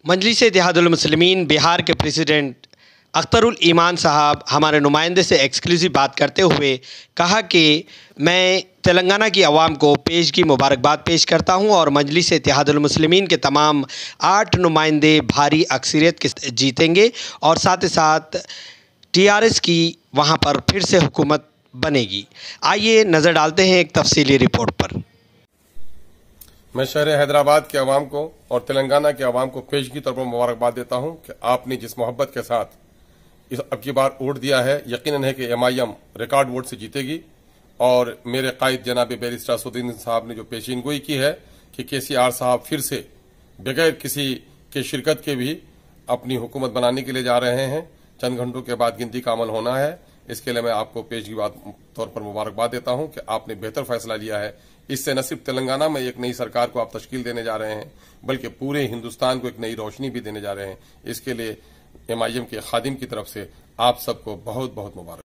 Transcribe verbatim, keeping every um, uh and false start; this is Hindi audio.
मजलिस इत्तेहादुल मुस्लिमीन बिहार के प्रेसिडेंट अख्तरुल ईमान साहब हमारे नुमाइंदे से एक्सक्लूसिव बात करते हुए कहा कि मैं तेलंगाना की आवाम को पेशगी मुबारकबाद पेश करता हूं और मजलिस इत्तेहादुल मुस्लिमीन के तमाम आठ नुमाइंदे भारी अक्सरियत के जीतेंगे और साथ ही साथ टीआरएस की वहां पर फिर से हुकूमत बनेगी। आइए नज़र डालते हैं एक तफसीली रिपोर्ट पर। मैं शहर हैदराबाद के अवाम को और तेलंगाना के अवाम को पेशगी तौर पर मुबारकबाद देता हूं कि आपने जिस मोहब्बत के साथ इस अब की बार वोट दिया है, यकीनन है कि एमआईएम रिकॉर्ड वोट से जीतेगी। और मेरे कायद जनाब बैरिस्टर असदुद्दीन साहब ने जो पेशीनगोई की है कि केसीआर साहब फिर से बगैर किसी के शिरकत के भी अपनी हुकूमत बनाने के लिए जा रहे हैं। चंद घंटों के बाद गिनती का अमल होना है। इसके लिए मैं आपको पेशगी तौर पर मुबारकबाद देता हूं कि आपने बेहतर फैसला लिया है। इससे न सिर्फ तेलंगाना में एक नई सरकार को आप तश्कील देने जा रहे हैं, बल्कि पूरे हिंदुस्तान को एक नई रोशनी भी देने जा रहे हैं। इसके लिए एमआईएम के खादिम की तरफ से आप सबको बहुत बहुत मुबारक।